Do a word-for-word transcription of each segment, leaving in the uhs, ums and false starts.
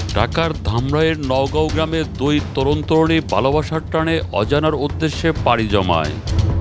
ঢাকার ধামরাইয়ের নওগাঁও গ্রামে দুই তরুণ তরুণী ভালোবাসার টানে অজানার উদ্দেশ্যে পাড়ি জমায়।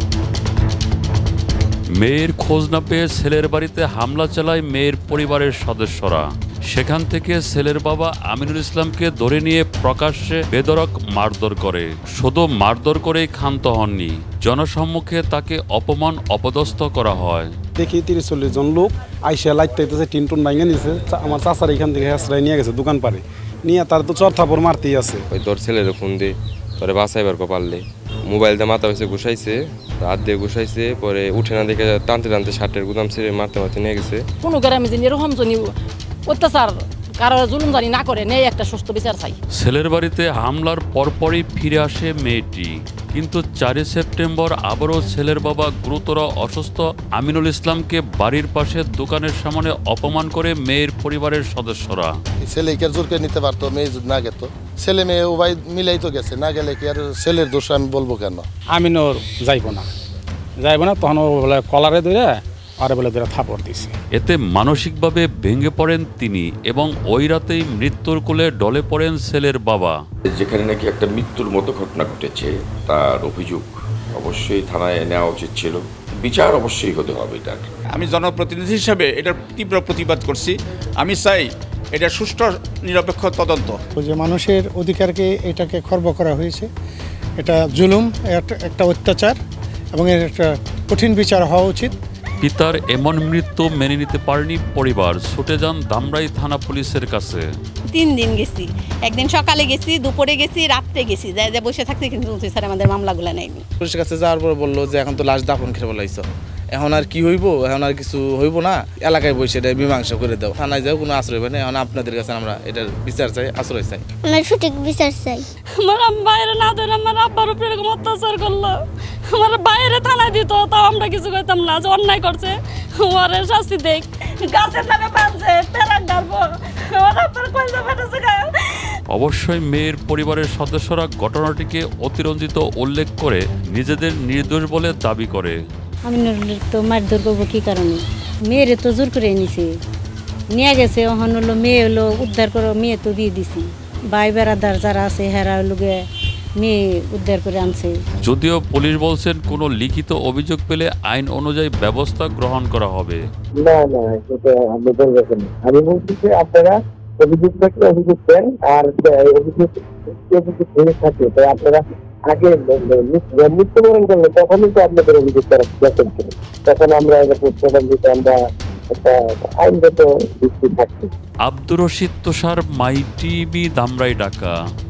মেয়ের খোঁজ না পেয়ে ছেলের বাড়িতে হামলা চালায় মেয়ের পরিবারের সদস্যরা। সেখান থেকে ছেলের বাবা আমিনুল ইসলামকে ধরে নিয়ে প্রকাশ্যে বেধড়ক মারধর করে। শুধু মারধর করেই ক্ষান্ত হননি, জনসম্মুখে তাকে অপমান অপদস্থ করা হয়। দেখি তিরিশ চল্লিশ জন লোক আইসা লাইতে টিন টুন ভাঙে নিয়েছে। আমার চাচার এখান থেকে হেসরাই নিয়ে গেছে দোকান পারে নিয়ে, তার তো চর থাপড় মারতেই আছে। ওই তোর ছেলের ফোন দিয়ে তোরে বাঁচাইবার কো পারলে মোবাইল দিয়ে মাথা হয়েছে ঘুষাইছে, হাত দিয়ে ঘুষাইছে, পরে উঠে না দেখে টানতে টানতে শার্টের গুদাম ছেড়ে মারতে মারতে নিয়ে গেছে। কোনো গ্রামে যিনি এরকম জনি অত্যাচার কারো জুলুম জানি না করে নেই, একটা সুস্থ বিচার চাই। ছেলের বাড়িতে হামলার পরপরই ফিরে আসে মেয়েটি, কিন্তু চারই সেপ্টেম্বর আবারও ছেলের বাবা গুরুতর অসুস্থ আমিনুল ইসলামকে বাড়ির পাশে দোকানের সামনে অপমান করে মেয়ের পরিবারের সদস্যরা। ছেলেকে জোর করে নিতে পারতো, মেয়ে যদি না গেত, ছেলে মেয়ে উভয় মিলাই তো গেছে, না গেলে কি আর ছেলের দোষ আমি বলবো কেন? আমিনুর যাইব না যাইব না তখন বলে কলারে ধরে আর বলে ধরে থাপড় দিছে। এতে মানসিকভাবে ভেঙে পড়েন তিনি এবং ওই রাতেই মৃত্যুর কোলে ঢলে পড়েন ছেলের বাবা। যেখানে নাকি একটা মৃত্যুর মতো ঘটনা ঘটেছে, তার অভিযোগ অবশ্যই থানায় নেওয়া উচিত ছিল, বিচার অবশ্যই হতে হবে। এটার আমি জনপ্রতিনিধি হিসেবে এটার তীব্র প্রতিবাদ করছি। আমি চাই এটা সুষ্ঠু নিরপেক্ষ তদন্ত। যে মানুষের অধিকারকে এটাকে খর্ব করা হয়েছে, এটা জুলুম, একটা অত্যাচার এবং এর একটা কঠিন বিচার হওয়া উচিত। পিতার এমন মৃত্যু মেনে নিতে পারেনি পরিবার, ছুটে যান ধামরাই থানা পুলিশের কাছে। তিন দিন গেছি, একদিন সকালে গেছি, দুপুরে গেছি, রাত্রে গেছি, যাই যা বসে থাকতে, কিন্তু স্যার আমাদের মামলাগুলো নেয়নি। পুলিশের কাছে যাওয়ার পর বললো যে এখন তো লাশ দাফন খেয়ে বলাইছ, এখন আর কি হইব, এখন আর কিছু হইব না, এলাকায় বসে এটা মীমাংসা করে দাও, থানায় যাও কোনো আশ্রয় পাই না। এখন আপনাদের কাছে আমরা এটার বিচার চাই, আশ্রয় চাই, আমরা সঠিক বিচার চাই। আমার বাইরে না ধরে আমার আব্বার উপরে এরকম অত্যাচার করলো, আমার বাইরে থানায় দিত, তাও আমরা কিছু কইতাম না যে অন্যায় করছে, আমার শাস্তি দেখ, গাছের নামে বাঁধছে, পেরাক ডালবো, আমার আব্বার কইছে ফেটেছে গায়ে। অবশ্যই মেয়ের পরিবারের সদস্যরা ঘটনাটিকে অতিরঞ্জিত উল্লেখ করে নিজেদের নির্দোষ বলে দাবি করে। আমিনুর তো মারধর করবো কি কারণে? মেয়েরে তো জোর করে নিছে, নিয়ে গেছে, ওখান হলো মেয়ে হলো উদ্ধার করে, মেয়ে তো দিয়ে দিছি, ভাই বেড়াদার যারা আছে হেরা লোকে মেয়ে উদ্ধার করে আনছে। যদিও পুলিশ বলছেন কোনো লিখিত অভিযোগ পেলে আইন অনুযায়ী ব্যবস্থা গ্রহণ করা হবে। না না সেটা আমি বলবো না, আমি বলছি যে আপনারা অভিযোগ থাকলে অভিযোগ দেন, আর অভিযোগ অভিযোগ থাকে তাই আপনারা আগে মৃত্যুবরণ করলে তখনই তো আপনাদের অভিযোগ করা যখন ছিল, তখন আমরা প্রধান দিতে আমরা একটা আইনগত ভিত্তি থাকছি। Abdur Rashid Tushar, my TV, Dhamrai, Dhaka.